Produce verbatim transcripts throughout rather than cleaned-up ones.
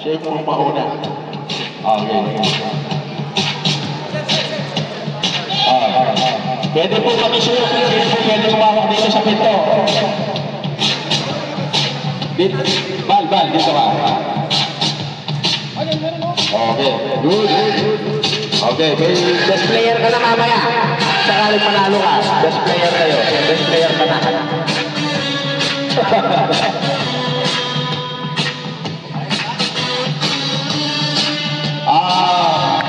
Siya yung mauna. Okay. Ah, ah, ah. Pwede po kami sure. Pwede po pwede kumawak dito sa pinto. Dito. Bal, bal, dito ka. Okay, good, good, good. Okay, best player ka na mamaya. Sakaling manalo ka. Best player kayo. Best player ka na. Ah.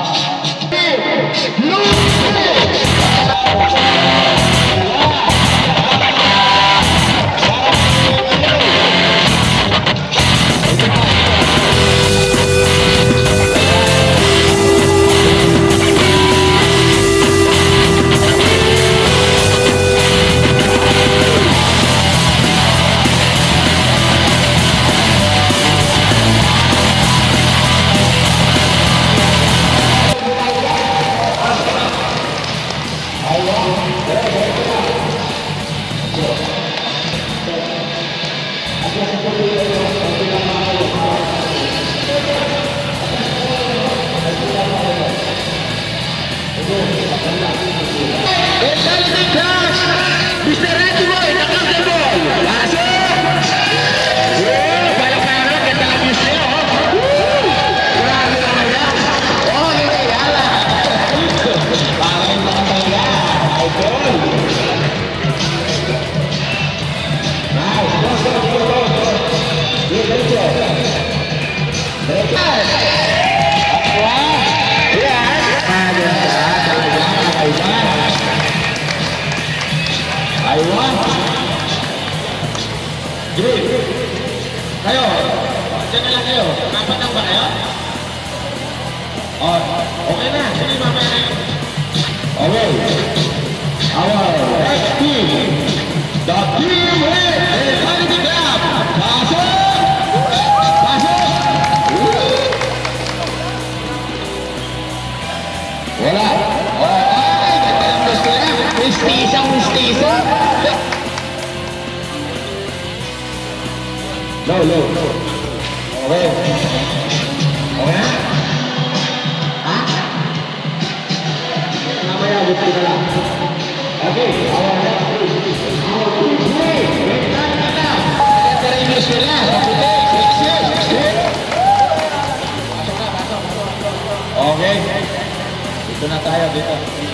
Kayo, dyan na lang kayo. Kapatang ba kayo? Oh, okay na. Sige, mamaya na yun. Okay. Our next team, the team with Quality Club. Pasok! Pasok! Wala. Oh, ay, ganda ng gusto niya. Mistisa, mistisa. Low, low, low. Okay. Okay na? Ha? Mamaya, gusto ka lang. Okay. Our next team. Our team play. Wait lang ka na. Ganda rin yung sila. Kaputi. Sexy. Pasok na, pasok. Okay. Dito na tayo, dito.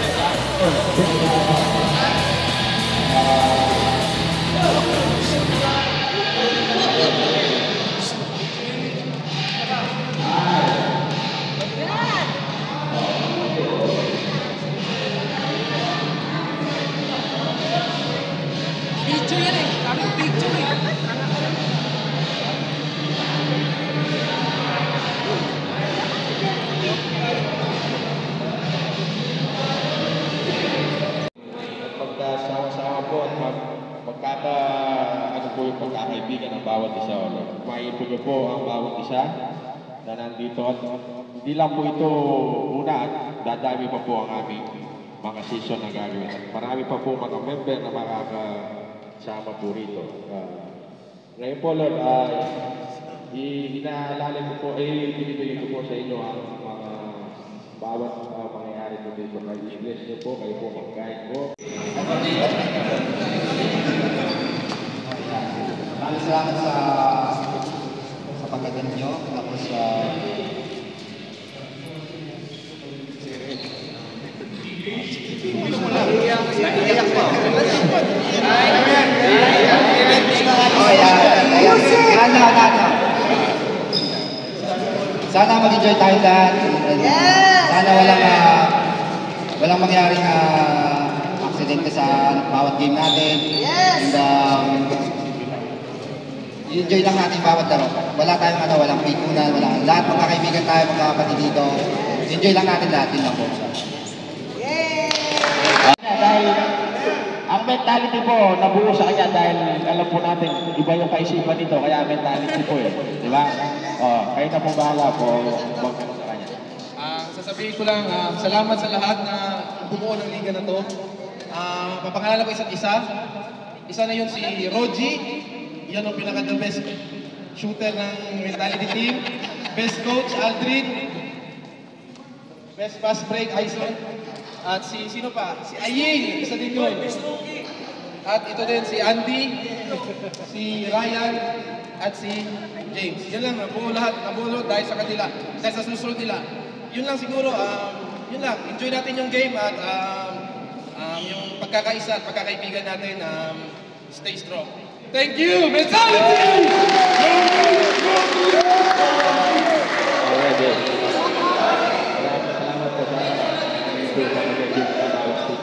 Magkaka, ano po yung pagkakaibigan ng bawat isa. Maipon nyo po ang bawat isa na nandito. At hindi lang po ito una at dadami pa po ang aming mga season na gagawin. At marami pa po mga member na makakasama po rito. Uh, ngayon po, Lord, uh, inaalala ko po, eh, binibigay ko po sa inyo ang mga bawat uh, mangyayari po dito. Kayo-bless nyo po, kayo po mag-guide po. Maraming salamat sa sa pagkagan nyo. Tapos sa naiiyak po. Sana mag-enjoy tayo lahat. Sana walang uh, walang mangyaring uh, aksidente sa bawat game natin. And um, enjoy lang natin bawat laro. Wala tayong ano, walang pikunan, wala. Lahat mga kaibigan tayo, mga kapatid dito. Enjoy lang natin lahat, yun lang po. Yay! Dahil ang mentality po nabuo sa kanya dahil alam po natin iba yung kaisipan nito, kaya mentality po eh. Di ba? Oh, kayo na po bahala po mag sa kanya. Uh, sasabihin ko lang, uh, salamat sa lahat na bumuo ng liga na to. Uh, papangalala ko isa't isa. Isa na yun si Roji. Yan ang pinaka-the best shooter ng mentality team. Best Coach, Aldrin. Best Pass Break, Aison. At si, sino pa? Si Aying, isa din yun. At ito din si Andy, si Ryan, at si James. Yan lang, nabuo lahat, nabuo dahil sa kanila, dahil sa susunod nila. Yun lang siguro, um, yun lang. Enjoy natin yung game at um, um, yung pagkakaisa at pagkakaibigan natin, um, stay strong. Thank you! Mentality! Alright, eh. Maraming salamat po sa ito sa magiging bawat team.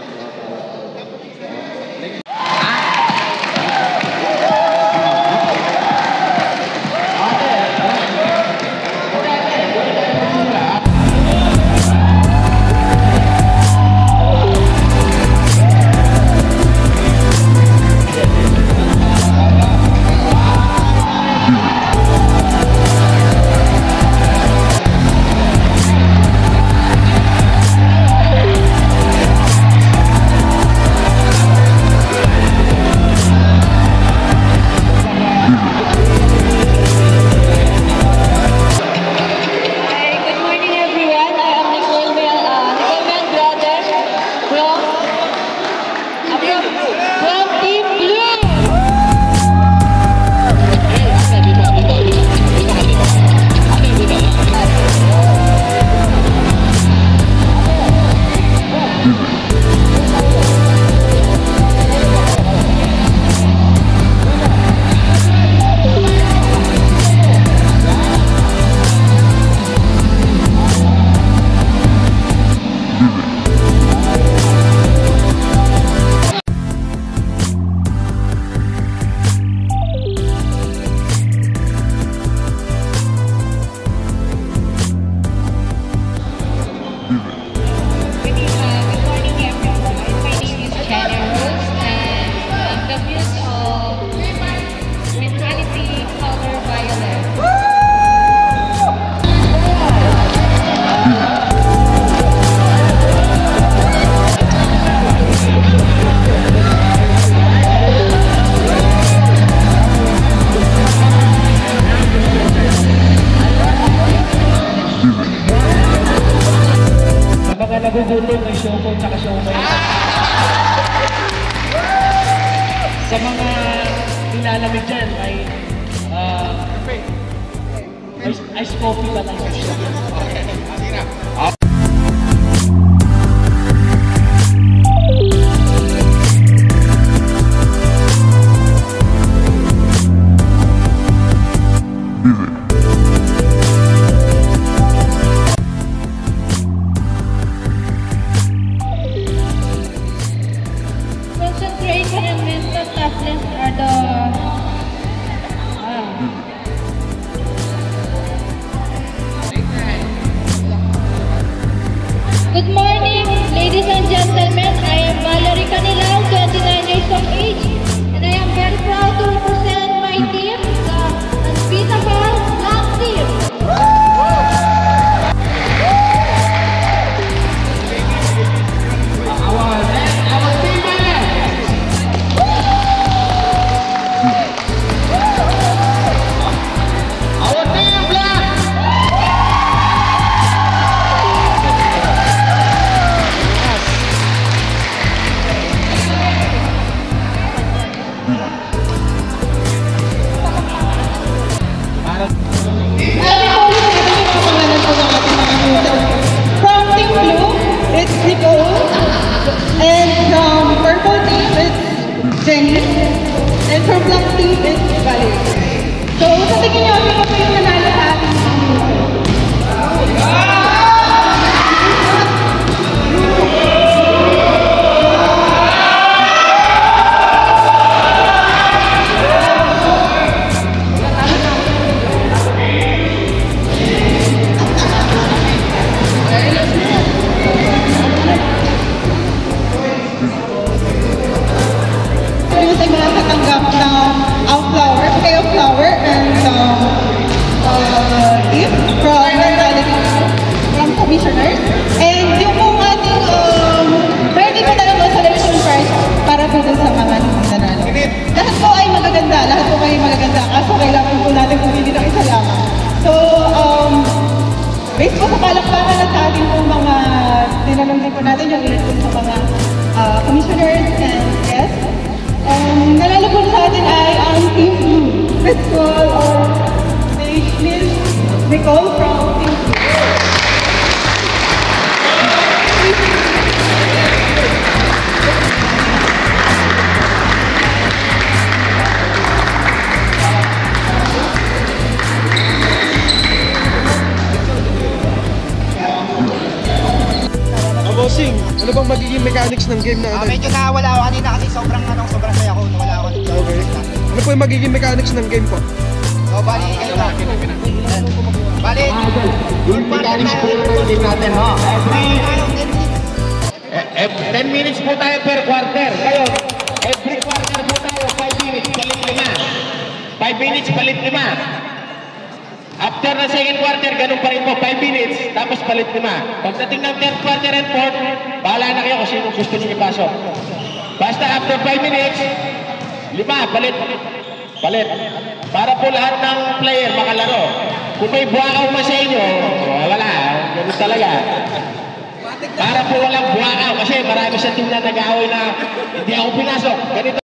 Nagugutom ng Shoko at Shomai. Sa mga nilalamig dyan ay uh, ice, ice coffee pa lang siya. Concentration and mental toughness are the ah. Good morning, ladies and gentlemen. I am Valerie Canilao, twenty-nine years of age, and I am very proud to represent my team, the Unbeatable Black Team. From Team Blue, it's Nicole. And from Purple Team, it's Jenny. And from Black Team, it's Valerie. So, sa tingin nyo, sino po yung nanalo sa ating sa mga katanggap ng ang flower, kayo flower, and um, uh, gift from mentality from commissioners. And yung pong ating um, birthday pa talaga celebration prize para po dun sa mga nanalo. Lahat po ay magaganda, lahat po ay magaganda. Kaso kailangan po natin pumili ng isa lamang. So, um, based po sa palakpakan at sa ating po mga tinanong din po natin yung ilan po sa mga ah, commissioners and guests. Um, nalala po sa atin ay ang Team Blue. Let's call or Miss Nicole from Team Blue. Ah, bossing, ano bang magiging mechanics ng game Ah, natin? medyo nawala ako kanina kasi sobrang anong sobrang saya ko. Nawala ako. Okay. Ano po yung magiging mechanics ng game po? So, bali, kayo na. Bali, Yung mechanics po ng team natin, no? every, Eh, ten minutes po tayo per quarter. Kayo, every quarter po tayo, five minutes, palit lima. five minutes, palit lima. After na second quarter, ganun pa rin po, five minutes, tapos palit lima. Pagdating ng third quarter and fourth, bahala na kayo kung sino gusto nyo ipasok. Basta after five minutes, lima, palit. Palit. Para po lahat ng player makalaro. Kung may buwakaw man sa inyo, wala, ganun talaga. Para po walang buwakaw kasi marami sa team na nag-aaway na hindi ako pinasok. Ganito